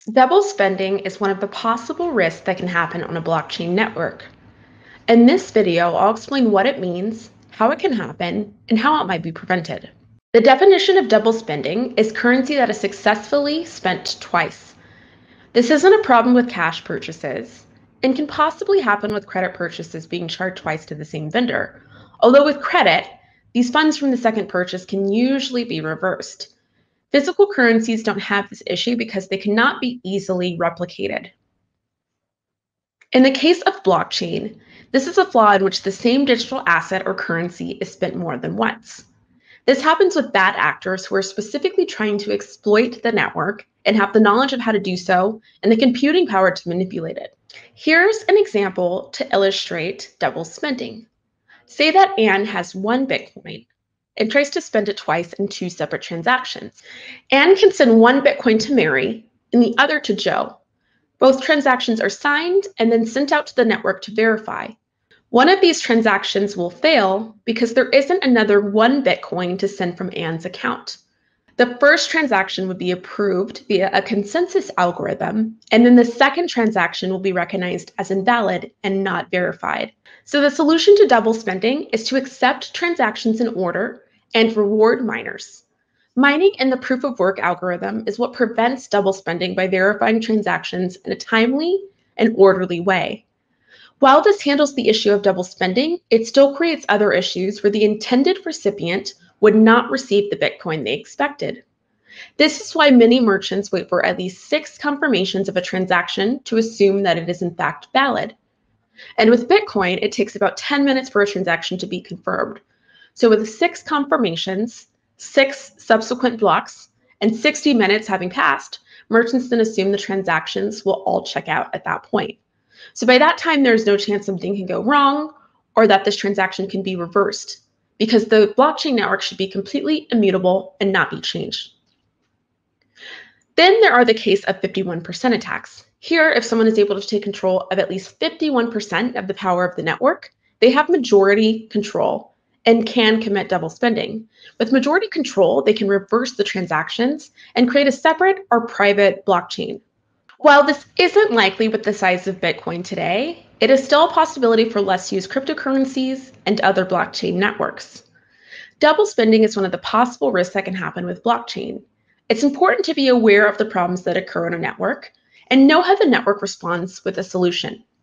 Double spending is one of the possible risks that can happen on a blockchain network. In this video, I'll explain what it means, how it can happen, and how it might be prevented. The definition of double spending is currency that is successfully spent twice. This isn't a problem with cash purchases and can possibly happen with credit purchases being charged twice to the same vendor. Although with credit, these funds from the second purchase can usually be reversed. Physical currencies don't have this issue because they cannot be easily replicated. In the case of blockchain, this is a flaw in which the same digital asset or currency is spent more than once. This happens with bad actors who are specifically trying to exploit the network and have the knowledge of how to do so and the computing power to manipulate it. Here's an example to illustrate double spending. Say that Anne has one Bitcoin and tries to spend it twice in two separate transactions. Anne can send one Bitcoin to Mary and the other to Joe. Both transactions are signed and then sent out to the network to verify. One of these transactions will fail because there isn't another one Bitcoin to send from Anne's account. The first transaction would be approved via a consensus algorithm, and then the second transaction will be recognized as invalid and not verified. So the solution to double spending is to accept transactions in order and reward miners. Mining in the proof of work algorithm is what prevents double spending by verifying transactions in a timely and orderly way. While this handles the issue of double spending, it still creates other issues where the intended recipient would not receive the Bitcoin they expected. This is why many merchants wait for at least 6 confirmations of a transaction to assume that it is in fact valid. And with Bitcoin, it takes about 10 minutes for a transaction to be confirmed. So with 6 confirmations, 6 subsequent blocks, and 60 minutes having passed, merchants then assume the transactions will all check out at that point. So by that time, there's no chance something can go wrong or that this transaction can be reversed because the blockchain network should be completely immutable and not be changed. Then there are the case of 51% attacks. Here, if someone is able to take control of at least 51% of the power of the network, they have majority control and can commit double spending. With majority control, they can reverse the transactions and create a separate or private blockchain. While this isn't likely with the size of Bitcoin today, it is still a possibility for less used cryptocurrencies and other blockchain networks. Double spending is one of the possible risks that can happen with blockchain. It's important to be aware of the problems that occur on a network and know how the network responds with a solution.